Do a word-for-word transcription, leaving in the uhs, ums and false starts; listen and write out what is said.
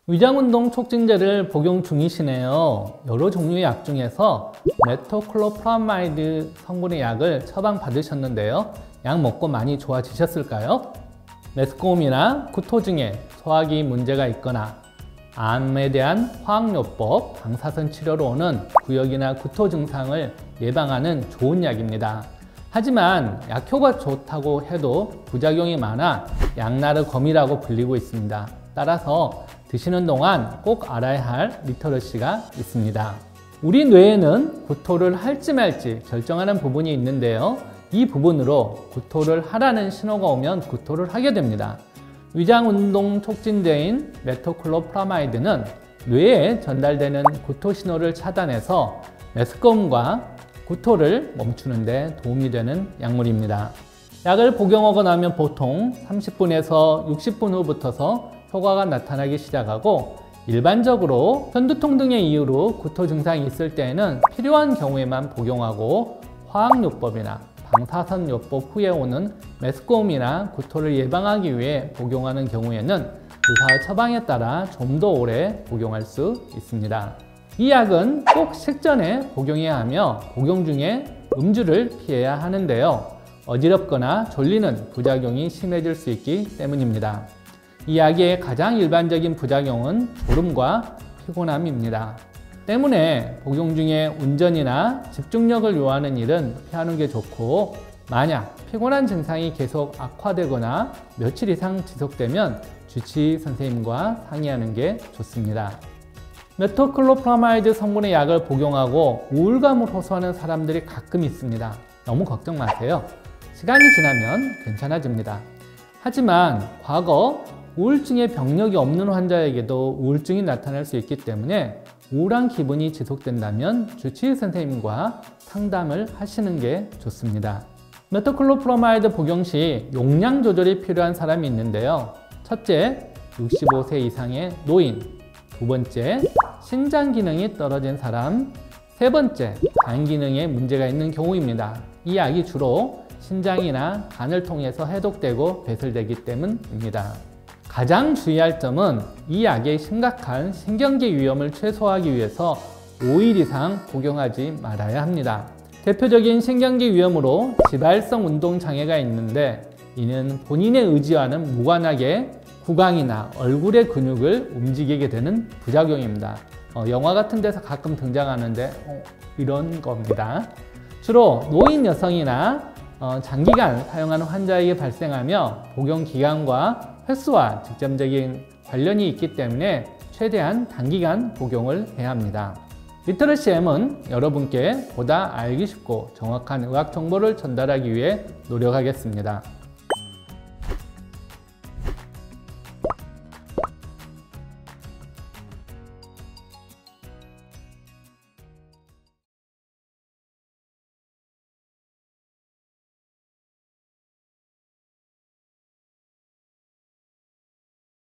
위장운동 촉진제를 복용 중이시네요. 여러 종류의 약 중에서 메토클로프라마이드 성분의 약을 처방받으셨는데요. 약 먹고 많이 좋아지셨을까요? 메스꺼움이나 구토 중에 소화기 문제가 있거나 암에 대한 화학요법, 방사선 치료로 오는 구역이나 구토 증상을 예방하는 좋은 약입니다. 하지만 약효가 좋다고 해도 부작용이 많아 양나르검이라고 불리고 있습니다. 따라서 드시는 동안 꼭 알아야 할 리터러시가 있습니다. 우리 뇌에는 구토를 할지 말지 결정하는 부분이 있는데요. 이 부분으로 구토를 하라는 신호가 오면 구토를 하게 됩니다. 위장운동 촉진제인 메토클로프라마이드는 뇌에 전달되는 구토 신호를 차단해서 메스꺼움과 구토를 멈추는 데 도움이 되는 약물입니다. 약을 복용하고 나면 보통 삼십 분에서 육십 분 후부터서 효과가 나타나기 시작하고, 일반적으로 편두통 등의 이유로 구토 증상이 있을 때에는 필요한 경우에만 복용하고, 화학요법이나 방사선요법 후에 오는 메스꺼움이나 구토를 예방하기 위해 복용하는 경우에는 의사의 처방에 따라 좀 더 오래 복용할 수 있습니다. 이 약은 꼭 식전에 복용해야 하며 복용 중에 음주를 피해야 하는데요. 어지럽거나 졸리는 부작용이 심해질 수 있기 때문입니다. 이 약의 가장 일반적인 부작용은 졸음과 피곤함입니다. 때문에 복용 중에 운전이나 집중력을 요하는 일은 피하는 게 좋고, 만약 피곤한 증상이 계속 악화되거나 며칠 이상 지속되면 주치의 선생님과 상의하는 게 좋습니다. 메토클로프라마이드 성분의 약을 복용하고 우울감을 호소하는 사람들이 가끔 있습니다. 너무 걱정 마세요. 시간이 지나면 괜찮아집니다. 하지만 과거 우울증의 병력이 없는 환자에게도 우울증이 나타날 수 있기 때문에 우울한 기분이 지속된다면 주치의 선생님과 상담을 하시는 게 좋습니다. 메토클로프라마이드 복용 시 용량 조절이 필요한 사람이 있는데요. 첫째, 육십오 세 이상의 노인. 두 번째, 신장 기능이 떨어진 사람. 세 번째, 간 기능에 문제가 있는 경우입니다. 이 약이 주로 신장이나 간을 통해서 해독되고 배설되기 때문입니다. 가장 주의할 점은 이 약의 심각한 신경계 위험을 최소화하기 위해서 오 일 이상 복용하지 말아야 합니다. 대표적인 신경계 위험으로 지발성 운동장애가 있는데, 이는 본인의 의지와는 무관하게 구강이나 얼굴의 근육을 움직이게 되는 부작용입니다. 어, 영화 같은 데서 가끔 등장하는데 어, 이런 겁니다. 주로 노인 여성이나 어, 장기간 사용하는 환자에게 발생하며 복용 기간과 횟수와 직접적인 관련이 있기 때문에 최대한 단기간 복용을 해야 합니다. 리터러시엠은 여러분께 보다 알기 쉽고 정확한 의학 정보를 전달하기 위해 노력하겠습니다.